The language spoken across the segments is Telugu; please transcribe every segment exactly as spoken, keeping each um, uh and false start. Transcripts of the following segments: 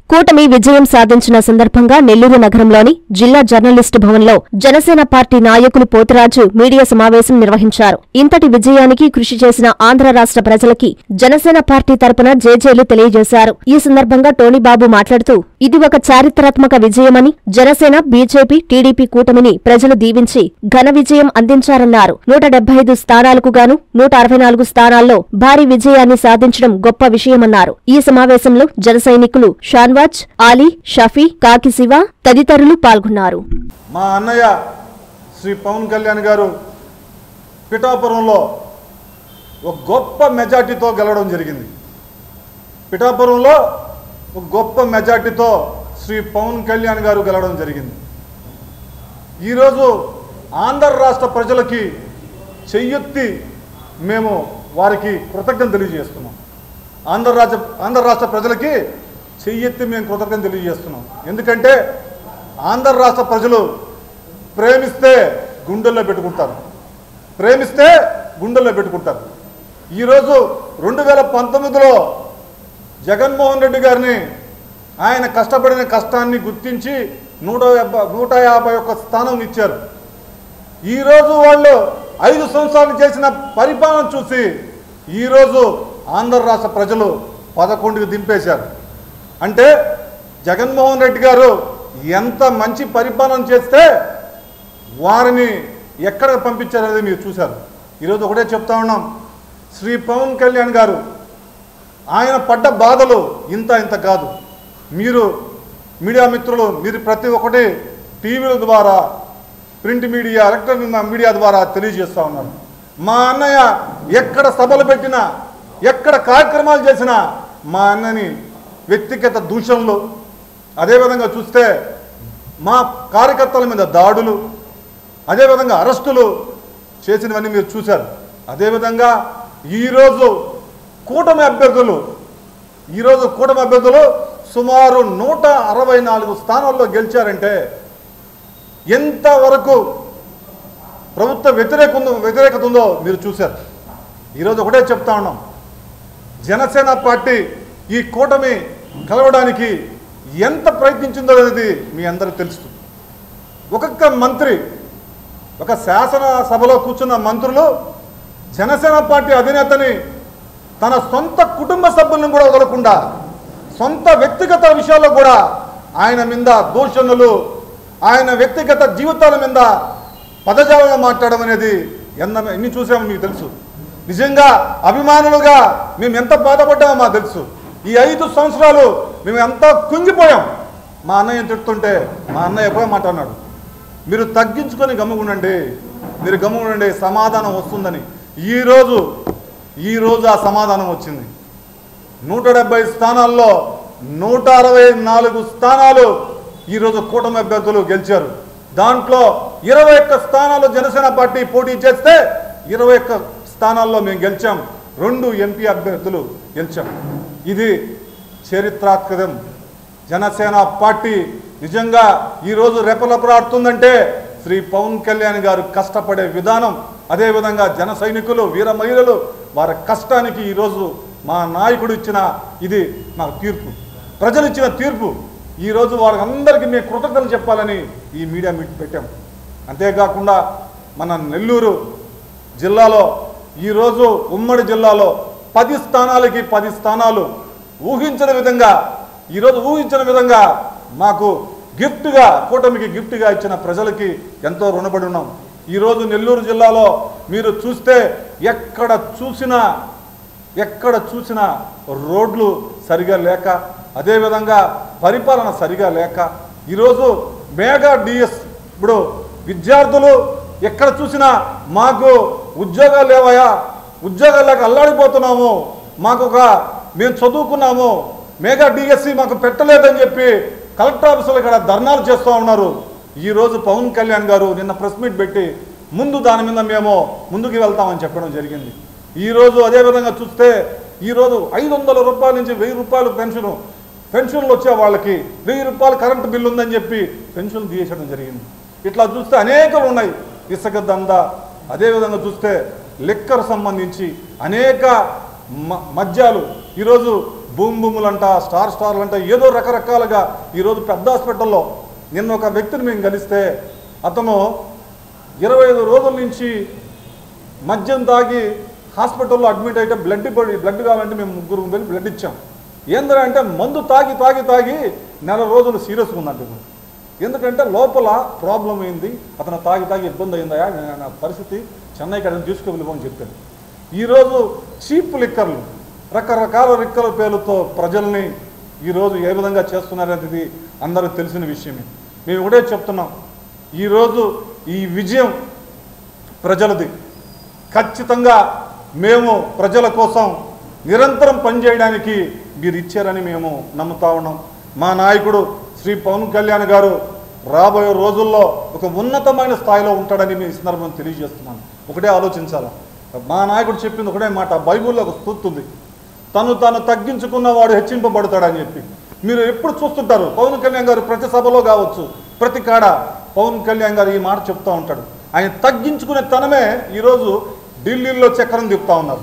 కూటమి విజయం సాధించిన సందర్భంగా నెల్లూరు నగరంలోని జిల్లా జర్నలిస్టు భవన్లో జనసేన పార్టీ నాయకులు పోతురాజు మీడియా సమావేశం నిర్వహించారు. ఇంతటి విజయానికి కృషి చేసిన ఆంధ్ర రాష్ట్ర ప్రజలకి జనసేన పార్టీ తరపున జేజేలు తెలియజేశారు. ఈ సందర్భంగా టోనీబాబు మాట్లాడుతూ ఇది ఒక చారిత్రాత్మక విజయమని, జనసేన, బీజేపీ, టీడీపీ కూటమిని ప్రజలు దీవించి ఘన విజయం అందించారన్నారు. నూట డెబ్బై ఐదు స్థానాలకు గాను నూట అరవై నాలుగు స్థానాల్లో భారీ విజయాన్ని సాధించడం గొప్ప విషయమన్నారు. ఈ సమావేశంలో జన సైనికులు షాన్వాజ్, ఆలీ, షఫీ, కాకి శివ తదితరులు పాల్గొన్నారు. మా అన్నయ్య శ్రీ పవన్ కళ్యాణ్ గారు పిఠాపురంలో ఒక గొప్ప మెజార్టీతో గెలవడం జరిగింది. పిఠాపురంలో ఒక గొప్ప మెజార్టీతో శ్రీ పవన్ కళ్యాణ్ గారు గెలవడం జరిగింది. ఈరోజు ఆంధ్ర రాష్ట్ర ప్రజలకి చెయ్యెత్తి మేము వారికి కృతజ్ఞత తెలియజేస్తున్నాం. ఆంధ్ర రాష్ట్ర ఆంధ్ర రాష్ట్ర ప్రజలకి చెయ్యెత్తి మేము కృతజ్ఞత తెలియజేస్తున్నాం. ఎందుకంటే ఆంధ్ర రాష్ట్ర ప్రజలు ప్రేమిస్తే గుండెల్లో పెట్టుకుంటారు, ప్రేమిస్తే గుండెల్లో పెట్టుకుంటారు. ఈరోజు రెండు వేల పంతొమ్మిదిలో జగన్మోహన్ రెడ్డి గారిని ఆయన కష్టపడిన కష్టాన్ని గుర్తించి నూట యాభై నూట యాభై ఒక్క స్థానం ఇచ్చారు. ఈరోజు వాళ్ళు ఐదు సంవత్సరాలు చేసిన పరిపాలన చూసి ఈరోజు ఆంధ్ర రాష్ట్ర ప్రజలు పదకొండుకి దింపేశారు. అంటే జగన్మోహన్ రెడ్డి గారు ఎంత మంచి పరిపాలన చేస్తే వారిని ఎక్కడ పంపించారనేది మీరు చూశారు. ఈరోజు ఒకటే చెప్తా ఉన్నాం, శ్రీ పవన్ కళ్యాణ్ గారు ఆయన పడ్డ బాధలు ఇంత ఇంత కాదు. మీరు మీడియా మిత్రులు మీరు ప్రతి ఒక్కటి టీవీల ద్వారా, ప్రింట్ మీడియా, ఎలక్ట్రానిక్ మీడియా ద్వారా తెలియజేస్తూ ఉన్నారు. మా అన్నయ్య ఎక్కడ సభలు పెట్టినా, ఎక్కడ కార్యక్రమాలు చేసినా మా అన్నని వ్యక్తిగత దూషణలు, అదేవిధంగా చూస్తే మా కార్యకర్తల మీద దాడులు, అదేవిధంగా అరెస్టులు చేసినవన్నీ మీరు చూశారు. అదేవిధంగా ఈరోజు కూటమి అభ్యర్థులు ఈరోజు కూటమి అభ్యర్థులు సుమారు నూట అరవై నాలుగు స్థానాల్లో గెలిచారంటే ఎంతవరకు ప్రభుత్వ వ్యతిరేక వ్యతిరేకత ఉందో మీరు చూశారు. ఈరోజు ఒకటే చెప్తా ఉన్నాం, జనసేన పార్టీ ఈ కూటమి కలవడానికి ఎంత ప్రయత్నించిందో అనేది మీ అందరికీ తెలుసు. ఒక్కొక్క మంత్రి, ఒక శాసనసభలో కూర్చున్న మంత్రులు జనసేన పార్టీ అధినేతని తన సొంత కుటుంబ సభ్యులను కూడా వదలకుండా సొంత వ్యక్తిగత విషయాల్లో కూడా ఆయన మీద దూషణలు, ఆయన వ్యక్తిగత జీవితాల మీద పదజాలంగా మాట్లాడడం అనేది ఎంత ఎన్ని చూసామో మీకు తెలుసు. నిజంగా అభిమానులుగా మేము ఎంత బాధపడ్డామో మాకు తెలుసు. ఈ ఐదు సంవత్సరాలు మేము ఎంత కుంగిపోయాం. మా అన్నయ్య తిడుతుంటే మా అన్నయ్య ఎప్పుడో మాట్లాడినాడు, మీరు తగ్గించుకొని గమ్ముకుండండి, మీరు గమ్ముకుండండి, సమాధానం వస్తుందని. ఈరోజు ఈరోజు ఆ సమాధానం వచ్చింది. నూట డెబ్బై స్థానాల్లో నూట అరవై నాలుగు స్థానాలు ఈరోజు కూటమి అభ్యర్థులు గెలిచారు. దాంట్లో ఇరవై ఒక్క స్థానాలు జనసేన పార్టీ పోటీ చేస్తే ఇరవై ఒక్క స్థానాల్లో మేము గెలిచాం. రెండు ఎంపీ అభ్యర్థులు గెలిచాం. ఇది చరిత్రాత్మకం. జనసేన పార్టీ నిజంగా ఈరోజు రెపరెపలాడుతుందంటే శ్రీ పవన్ కళ్యాణ్ గారు కష్టపడే విధానం, అదేవిధంగా జన సైనికులు, వీర మహిళలు వారి కష్టానికి ఈరోజు మా నాయకుడు ఇచ్చిన ఇది మాకు తీర్పు, ప్రజలు ఇచ్చిన తీర్పు. ఈరోజు వారికి అందరికీ మేము కృతజ్ఞతలు చెప్పాలని ఈ మీడియా మీట్ పెట్టాం. అంతేకాకుండా మన నెల్లూరు జిల్లాలో ఈరోజు ఉమ్మడి జిల్లాలో పది స్థానాలకి పది స్థానాలు ఊహించిన విధంగా ఈరోజు ఊహించిన విధంగా మాకు గిఫ్ట్గా, కూటమికి గిఫ్ట్గా ఇచ్చిన ప్రజలకి ఎంతో రుణపడి ఉన్నాం. ఈరోజు నెల్లూరు జిల్లాలో మీరు చూస్తే ఎక్కడ చూసినా ఎక్కడ చూసినా రోడ్లు సరిగా లేక, అదేవిధంగా పరిపాలన సరిగా లేక, ఈరోజు మెగా డిఎస్ ఇప్పుడు విద్యార్థులు ఎక్కడ చూసినా మాకు ఉద్యోగాలు లేవయా, ఉద్యోగాలు లేక అల్లాడిపోతున్నాము, మాకు ఒక మేము చదువుకున్నాము, మెగా డిఎస్సి మాకు పెట్టలేదని చెప్పి కలెక్టర్ ఆఫీసులు ఇక్కడ ధర్నాలు చేస్తూ ఉన్నారు. ఈరోజు పవన్ కళ్యాణ్ గారు నిన్న ప్రెస్ మీట్ పెట్టి ముందు దాని మీద మేము ముందుకు వెళ్తామని చెప్పడం జరిగింది. ఈరోజు అదేవిధంగా చూస్తే ఈరోజు ఐదు వందల రూపాయల నుంచి వెయ్యి రూపాయలు పెన్షను పెన్షన్లు వచ్చే వాళ్ళకి వెయ్యి రూపాయలు కరెంటు బిల్లు ఉందని చెప్పి పెన్షన్ తీసేయడం జరిగింది. ఇట్లా చూస్తే అనేకలు ఉన్నాయి. ఇసుక దంద, అదేవిధంగా చూస్తే లిక్కర్ సంబంధించి అనేక మద్యాలు ఈరోజు బూమ్ బూములంట, స్టార్ స్టార్లంట, ఏదో రకరకాలుగా ఈరోజు పెద్ద హాస్పిటల్లో నిన్న ఒక వ్యక్తిని మేము కలిస్తే అతను ఇరవై ఐదు రోజుల నుంచి మద్యం తాగి హాస్పిటల్లో అడ్మిట్ అయితే బ్లడ్ బ్లడ్ కావాలంటే మేము ముగ్గురు వెళ్ళి బ్లడ్ ఇచ్చాం. ఏంటంటే అంటే మందు తాగి తాగి తాగి నెల రోజులు సీరియస్గా ఉందంటే ఎందుకంటే లోపల ప్రాబ్లం అయింది, అతను తాగి తాగి ఇబ్బంది అయిందా నా పరిస్థితి, చెన్నైకి అతను తీసుకువెళ్ళిపోని చెప్పాను. ఈరోజు చీప్ లిక్కర్లు, రకరకాల లిక్కర్ల పేర్లతో ప్రజల్ని ఈరోజు ఏ విధంగా చేస్తున్నారనేది అందరికీ తెలిసిన విషయమే. మేము ఒకటే చెప్తున్నాం, ఈరోజు ఈ విజయం ప్రజలది. ఖచ్చితంగా మేము ప్రజల కోసం నిరంతరం పనిచేయడానికి మీరు ఇచ్చారని మేము నమ్ముతా ఉన్నాం. మా నాయకుడు శ్రీ పవన్ కళ్యాణ్ గారు రాబోయే రోజుల్లో ఒక ఉన్నతమైన స్థాయిలో ఉంటాడని మీ సందర్భంగా తెలియజేస్తున్నాను. ఒకటే ఆలోచించాలా, మా నాయకుడు చెప్పింది ఒకటే మాట, బైబిల్లో ఒక స్తోత్రం ఉంది, తను తాను తగ్గించుకున్న వాడు హెచ్చింపబడతాడని చెప్పి. మీరు ఎప్పుడు చూస్తుంటారు పవన్ కళ్యాణ్ గారు ప్రతి సభలో కావచ్చు, ప్రతి కాడ పవన్ కళ్యాణ్ గారు ఈ మాట చెప్తూ ఉంటాడు. ఆయన తగ్గించుకునే తనమే ఈరోజు ఢిల్లీలో చక్రం తిప్పుతా ఉన్నారు.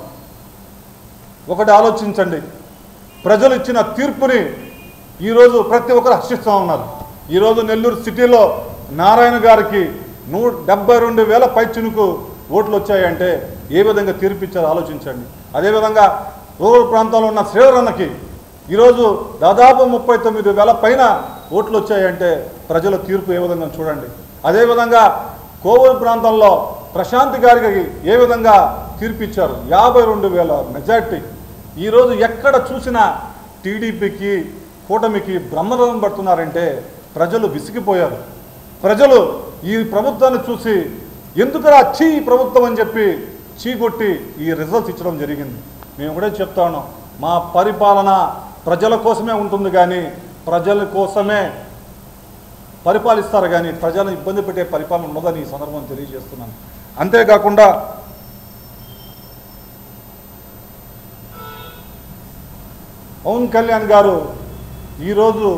ఒకటి ఆలోచించండి, ప్రజలు ఇచ్చిన తీర్పుని ఈరోజు ప్రతి ఒక్కరు హర్షిస్తూ ఉన్నారు. ఈరోజు నెల్లూరు సిటీలో నారాయణ గారికి నూ డెబ్బై రెండు వేల పైచునుకు ఓట్లు వచ్చాయంటే ఏ విధంగా తీర్పు ఇచ్చారో ఆలోచించండి. అదేవిధంగా రూరల్ ప్రాంతంలో ఉన్న శ్రీధరన్నకి ఈరోజు దాదాపు ముప్పై తొమ్మిది వేల పైన ఓట్లు వచ్చాయంటే ప్రజల తీర్పు ఏ విధంగా చూడండి. అదేవిధంగా కోవూరు ప్రాంతంలో ప్రశాంత్ గారికి ఏ విధంగా తీర్పు ఇచ్చారు, యాభై రెండు వేల మెజార్టీ. ఈరోజు ఎక్కడ చూసినా టీడీపీకి కూటమికి బ్రహ్మరథం పడుతున్నారంటే ప్రజలు విసిగిపోయారు. ప్రజలు ఈ ప్రభుత్వాన్ని చూసి ఎందుకురా చీ ఈ ప్రభుత్వం అని చెప్పి చీకొట్టి ఈ రిజల్ట్స్ ఇచ్చడం జరిగింది. మేము కూడా చెప్తా ఉన్నాం, మా పరిపాలన ప్రజల కోసమే ఉంటుంది కానీ ప్రజల కోసమే పరిపాలిస్తారు కానీ ప్రజలను ఇబ్బంది పెట్టే పరిపాలన ఉండదని ఈ సందర్భం తెలియజేస్తున్నాను. అంతేకాకుండా పవన్ కళ్యాణ్ గారు ఈరోజు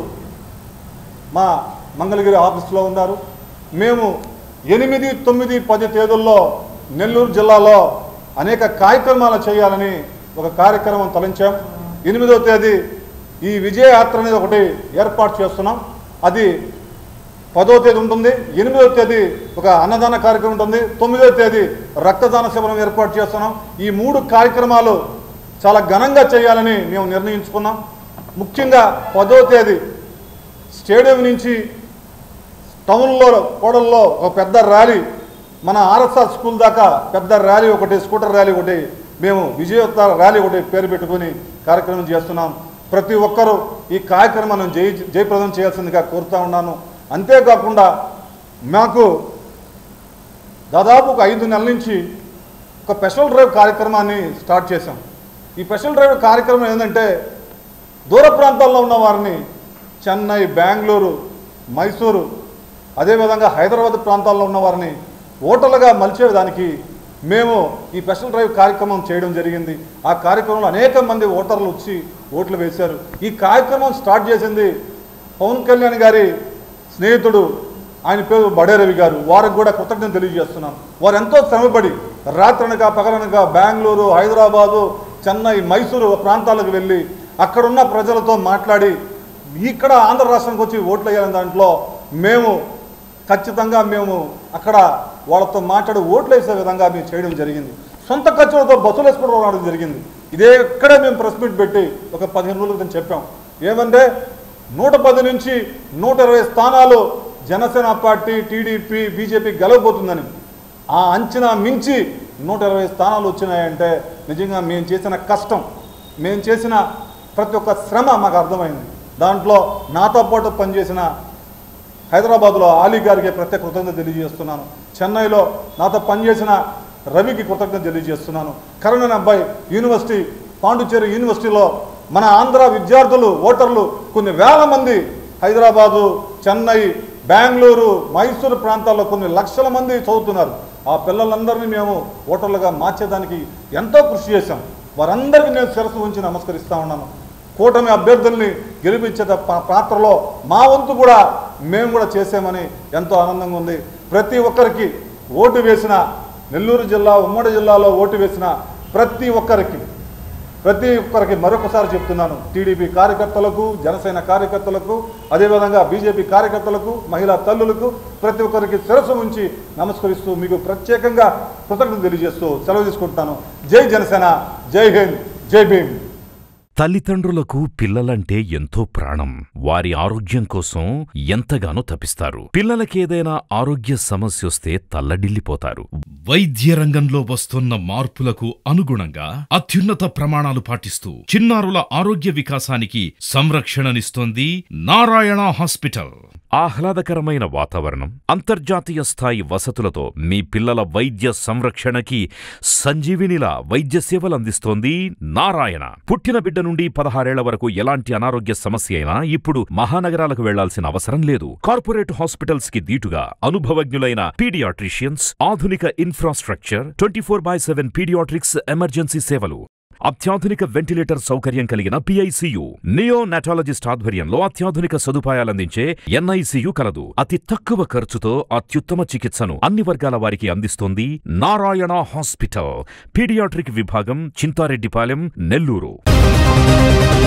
మా మంగళగిరి ఆఫీస్లో ఉన్నారు. మేము ఎనిమిది తొమ్మిది పది తేదీల్లో నెల్లూరు జిల్లాలో అనేక కార్యక్రమాలు చేయాలని ఒక కార్యక్రమం తలంచాం. ఎనిమిదవ తేదీ ఈ విజయయాత్ర అనేది ఒకటి ఏర్పాటు చేస్తున్నాం. అది పదో తేదీ ఉంటుంది, ఎనిమిదవ తేదీ ఒక అన్నదాన కార్యక్రమం ఉంటుంది, తొమ్మిదవ తేదీ రక్తదాన శిబిరం ఏర్పాటు చేస్తున్నాం. ఈ మూడు కార్యక్రమాలు చాలా ఘనంగా చేయాలని మేము నిర్ణయించుకున్నాం. ముఖ్యంగా పదో తేదీ స్టేడియం నుంచి టౌన్లో కోడల్లో ఒక పెద్ద ర్యాలీ, మన ఆర్ఎస్ఆర్ స్కూల్ దాకా పెద్ద ర్యాలీ ఒకటి, స్కూటర్ ర్యాలీ ఒకటి, మేము విజయోత్సవ ర్యాలీ ఒకటి పేరు పెట్టుకుని కార్యక్రమం చేస్తున్నాం. ప్రతి ఒక్కరూ ఈ కార్యక్రమాన్ని జయ జయప్రదం చేయాల్సిందిగా కోరుతా ఉన్నాను. అంతేకాకుండా మాకు దాదాపు ఒక ఐదు నెలల నుంచి ఒక స్పెషల్ డ్రైవ్ కార్యక్రమాన్ని స్టార్ట్ చేశాం. ఈ స్పెషల్ డ్రైవ్ కార్యక్రమం ఏంటంటే దూర ప్రాంతాల్లో ఉన్న వారిని చెన్నై, బెంగళూరు, మైసూరు, అదేవిధంగా హైదరాబాద్ ప్రాంతాల్లో ఉన్న వారిని ఓటర్లుగా మలిచేదానికి మేము ఈ స్పెషల్ డ్రైవ్ కార్యక్రమం చేయడం జరిగింది. ఆ కార్యక్రమంలో అనేక మంది ఓటర్లు వచ్చి ఓట్లు వేశారు. ఈ కార్యక్రమం స్టార్ట్ చేసింది పవన్ కళ్యాణ్ గారి స్నేహితుడు, ఆయన పేరు బడే రవి గారు. వారికి కూడా కృతజ్ఞత తెలియజేస్తున్నాం. వారు ఎంతో శ్రమపడి రాత్రనక పగలనక బెంగళూరు, హైదరాబాదు, చెన్నై, మైసూరు ప్రాంతాలకు వెళ్ళి అక్కడున్న ప్రజలతో మాట్లాడి ఇక్కడ ఆంధ్ర రాష్ట్రానికి వచ్చి ఓట్లు వేయాలని దాంట్లో మేము ఖచ్చితంగా మేము అక్కడ వాళ్ళతో మాట్లాడి ఓట్లు వేసే విధంగా మేము చేయడం జరిగింది. సొంత ఖర్చులతో బస్సులు వేసుకోవడం రావడం జరిగింది. ఇదే ఇక్కడే మేము ప్రెస్ మీట్ పెట్టి ఒక పదిహేను రోజుల క్రితం చెప్పాం. ఏమంటే నూట పది నుంచి నూట ఇరవై స్థానాలు జనసేన పార్టీ, టీడీపీ, బీజేపీ గెలవబోతుందని. ఆ అంచనా మించి నూట ఇరవై స్థానాలు వచ్చినాయంటే నిజంగా మేము చేసిన కష్టం, మేము చేసిన ప్రతి ఒక్క శ్రమ మాకు అర్థమైంది. దాంట్లో నాతో పాటు పనిచేసిన హైదరాబాద్లో ఆలీ గారికి ప్రత్యేక కృతజ్ఞత తెలియజేస్తున్నాను. చెన్నైలో నాతో పనిచేసిన రవికి కృతజ్ఞత తెలియజేస్తున్నాను. కరుణ అబ్బాయి యూనివర్సిటీ, పాండిచ్చేరి యూనివర్సిటీలో మన ఆంధ్ర విద్యార్థులు, ఓటర్లు కొన్ని వేల మంది హైదరాబాదు, చెన్నై, బెంగళూరు, మైసూరు ప్రాంతాల్లో కొన్ని లక్షల మంది చదువుతున్నారు. ఆ పిల్లలందరినీ మేము ఓటర్లుగా మార్చేదానికి ఎంతో కృషి చేశాం. వారందరికీ నేను శిరస్సు ఉంచి నమస్కరిస్తూ ఉన్నాను. కూటమి అభ్యర్థుల్ని గెలిపించే పాత్రలో మా వంతు కూడా మేము కూడా చేసామని ఎంతో ఆనందంగా ఉంది. ప్రతి ఒక్కరికి ఓటు వేసిన, నెల్లూరు జిల్లా ఉమ్మడి జిల్లాలో ఓటు వేసిన ప్రతి ఒక్కరికి ప్రతి ఒక్కరికి మరొకసారి చెప్తున్నాను, టీడీపీ కార్యకర్తలకు, జనసేన కార్యకర్తలకు, అదేవిధంగా బీజేపీ కార్యకర్తలకు, మహిళా తల్లులకు ప్రతి ఒక్కరికి శిరస్సు ఉంచి నమస్కరిస్తూ మీకు ప్రత్యేకంగా కృతజ్ఞతలు తెలియజేస్తూ సెలవు తీసుకుంటున్నాను. జై జనసేన, జై హింద్, జై భీమ్. తల్లిదండ్రులకు పిల్లలంటే ఎంతో ప్రాణం. వారి ఆరోగ్యం కోసం ఎంతగానో తపిస్తారు. పిల్లలకేదైనా ఆరోగ్య సమస్యొస్తే తల్లడిల్లిపోతారు. వైద్య రంగంలో వస్తున్న మార్పులకు అనుగుణంగా అత్యున్నత ప్రమాణాలు పాటిస్తూ చిన్నారుల ఆరోగ్య వికాసానికి సంరక్షణనిస్తోంది నారాయణ హాస్పిటల్. ఆహ్లాదకరమైన వాతావరణం, అంతర్జాతీయ స్థాయి వసతులతో మీ పిల్లల వైద్య సంరక్షణకి సంజీవినిలా వైద్య సేవలందిస్తోంది నారాయణ. పుట్టిన బిడ్డ నుండి పదహారేళ్ల వరకు ఎలాంటి అనారోగ్య సమస్య అయినా ఇప్పుడు మహానగరాలకు వెళ్లాల్సిన అవసరం లేదు. కార్పొరేట్ హాస్పిటల్స్ కి దీటుగా అనుభవజ్ఞులైన పీడియాట్రిషియన్స్, ఆధునిక infrastructure, twenty four by seven paediatrics emergency సేవలు, అత్యాధునిక వెంటిలేటర్ సౌకర్యం కలిగిన పిఐసియు, నియోనాటాలజిస్ట్ ఆధ్వర్యంలో అత్యాధునిక సదుపాయాలందించే ఎన్ఐసియు కలదు. అతి తక్కువ ఖర్చుతో అత్యుత్తమ చికిత్సను అన్ని వర్గాల వారికి అందిస్తోంది నారాయణ హాస్పిటల్. పీడియాట్రిక్ విభాగం, చింతారెడ్డిపాలెం, నెల్లూరు.